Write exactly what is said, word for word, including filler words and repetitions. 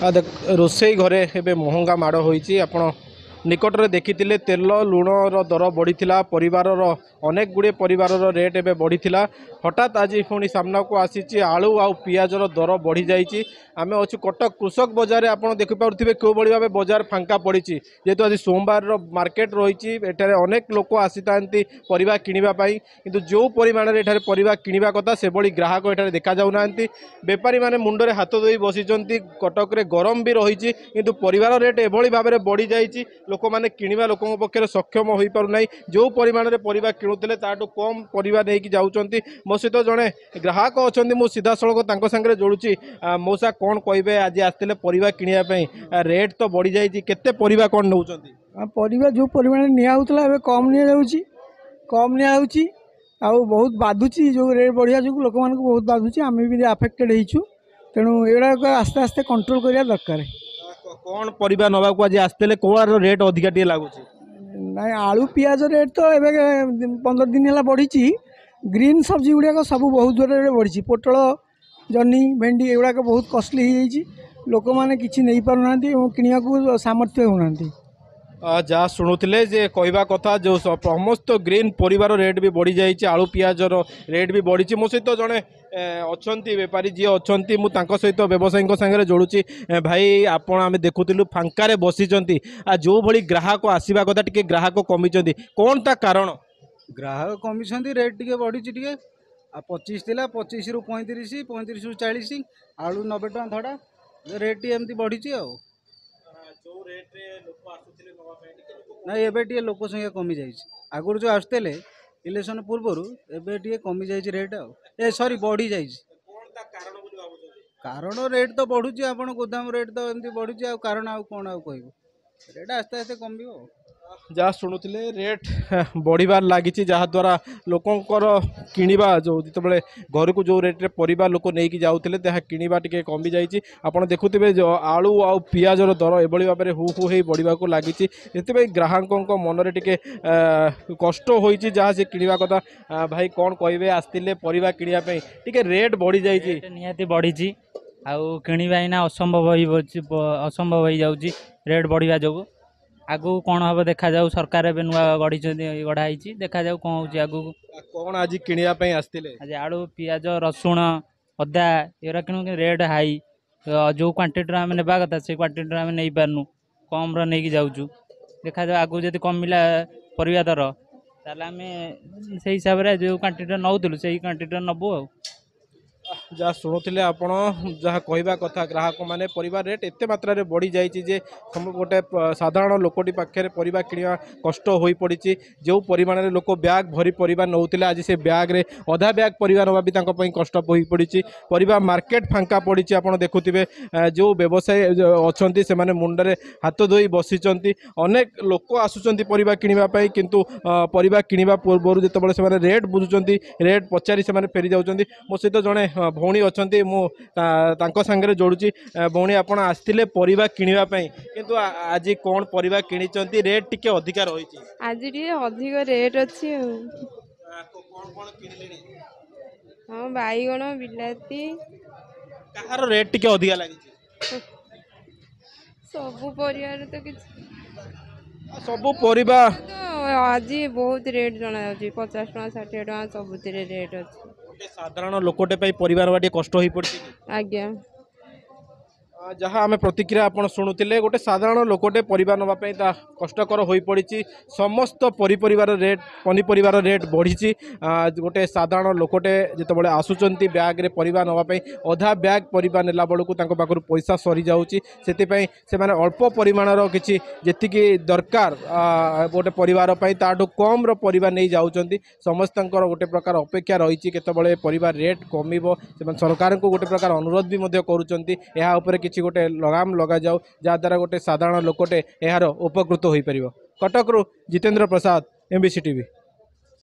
आ देख रोसई घरे एबे महंगा माड़ होईची आपण निकटरे देखिथिले तेल लुणर दर बढ़ीथिला परिवारर अनेक गुड़े परिवारर रेट एबे बढ़ीथिला हठात आज पुणी सामना को आसीची आलू आउ पियाजर दर बढ़ी जाइची आमे अच्छु कटक कृषक बजार आपण देखि पारुथिबे को बळी भाबे बजार फांका पड़ीची जेतु आज सोमवार रो मार्केट रहिची एठारे अनेक लोक आसीतांती परिबा किनिबा पई किंतु जो परिमाण रे एठारे परिबा किनिबा कथा से बळी ग्राहक एठारे देखा जाउ नांती बेपारी माने मुंडरे हाथ दोई बसिचंती कटक रे गरम भी रहिची किंतु परिवार रेट एभली भाबे बढ़ी जाइची लोक माने किनिबा लोकन पक्षरे सक्षम होई पारु नै जो परिमाण रे परिबा किनुतले ताटो कम परिबा नेकी जाउचंती मो सहित जणे ग्राहक अछंती मो सीधा सळक तांको संगे जोडुची मौसा कोन कहबे आज आस्तेले परिबा किनिया पई रेट तो बढ़ी जाइची केते परिबा कोन नउचंती परिबा जो परिमाण निया होतला एबे कम निया जाउची कम निया होउची आ बहुत बाधुची जो रेट बढ़िया जो लोक मान को बहुत बाधुची आमे भी अफेक्टेड हेइछु तेणु एड़ा आस्ते आस्ते कंट्रोल करिया दरकार कौन परिबा नवा को आज आस्तेले कोआर रेट अधिका टिए लागुची ना आलू पियाज रेट तो एबे पंद्रह दिन है बढ़ी ग्रीन सब्जी गुड़ाक सब बहुत जोर बढ़ी पोटल जन्नी भेंडी एगुड़ाक बहुत कॉस्टली हो लोक मैंने किसी नहीं पारना किनिया को सामर्थ्य होना जहाँ शुणुले जे कहवा कथा जो समस्त ग्रीन परिवार रेट भी बढ़ी जाइए आलू पियाजर रेट भी बढ़ी मो सहित जड़े अच्छा बेपारी जी अच्छा मुझे सहित व्यवसायी सागर जोड़ुची भाई आप आम देखुलु फांकार बसीचंती जो भली ग्राहक आसवा कथा टी ग्राहक कमी कौन ता कारण ग्राहक कमी रेट टी बढ़ी टी पचीस थिला पचीस रु पैंतीस पैंतीस रु चालीस आलू नब्बे टका थड़ा रेट टी एमती बढ़ी आ ना एबे टी लोक संख्या कमी जाइए आगुरी जो आसुले इलेक्शन पूर्वर एबे टी कमी जाइए रेट आ सॉरी बढ़ी जाइए कारण रेट तो बढ़ुची आपण गोदाम रेट तो एमती बढ़ुची आ कारण आ कौन आ कह रेट आस्ते आस्ते कमियो जहाँ शुणुले रेट बढ़िबार लगी जहाद्वारा लोकंर किणवा जो जिते घर को जो रेट्रे परिवार लोक नहीं जाऊे किणवा टी कमी जाइए आपड़ देखुवे जो आलू आ पियाजर दर एभली भाव में हु हु हो बढ़ा लगी से ग्राहकों मनरे टी कष्ट हो जहाँ से किणवा कथा भाई कौन कहे आसते परिवा किणापी टी रेट बढ़ी जाइए निहाती बढ़ी आउ किणवा असंभव असंभव हो जाऊँगी रेट बढ़िया जो आगु कौन हम देखा जाऊ सरकार ए नुआ गढ़ी गढ़ाई देखा जाऊ कौन हो आगु कौन आज किणापी आसते आज आलू पियाज रसुण अदा एरा कि रेट हाई जो क्वांटिटी आम ने कथा से क्वांटिटी आम नहीं पार्नु कम रही जाऊँ देखा जाऊ आगु जब कमिला परिवा दर ताल आम से हिसाब से जो क्वांटिटी नौलु से क्वांटिटी नबू आ जहाँ शुणुले आपण जहाँ कहवा कथा ग्राहक माने परिवार रेट एत मात्रा रे बढ़ी जाइए गोटे साधारण लोकटी पाखे परिवार किणवा कष्ट हो पड़ी जो परिमाण में लोक ब्याग भरी परिवार नौते आज से ब्याग रे अधा ब्याग परिवार नवा भी कष्ट हो पड़ी परिवार मार्केट फांका पड़ी आपड़ देखुवे जो व्यवसायी अच्छा से माने मुंडरे हाथ धोई बसीचंती अनेक लोक आसुचंती परिवार किणवाई किंतु परिवार किणवा पूर्व जो से रेट बुझुचंती रेट पचारि से फेरी जाउचंती मो सहित जड़े भौणी अच्छा मुझे सांगे जोड़ुची भौणी आप आसते परिवा किणापी किंतु आज कौन परिवा किणी रेट टी अधिका रही आज टी अधिक रेट अच्छी हाँ बैगण बिलाती कहार रेट टी अधिका लगी सबू परिवार तो किसी सबू परिवा तो आज बहुत रेट जना पचास टका षाठी टका सबुत रेट अच्छी साधारण लोकटे परिवार बाटे कष्ट हो पड़ी आज्ञा जहाँ आम प्रतिक्रिया आप शुणुले गोटे साधारण लोकटे परिवार नापी कष्टकर हो पड़ी समस्त परिपर रेट पनीपरिवार रेट बढ़ी गोटे साधारण लोकटे जिते आसुंच ब्याग रे परिवार नापी अधा ब्याग परिवार नेला बेलू पाखर पैसा सरी जाऊँगी से अल्प परिमाणर कि जी दरकार गोटे परिवार ताठू कम रिवार नहीं जाऊँच समस्त गोटे प्रकार अपेक्षा रही केतबले परिवार रेट कमिबो सरकार को गोटे प्रकार अनुरोध भी करुँच किसी गोटे लगाम लगा जाऊ जहाद्वारा गोटे साधारण लोकटे यार उपकृत हो पार। कटकरू जितेंद्र प्रसाद एमबीसी टीवी।